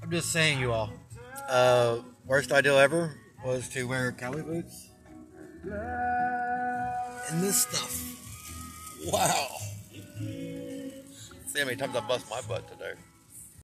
I'm just saying, you all. Worst idea ever was to wear cowboy boots. And this stuff. Wow. See how many times I bust my butt today.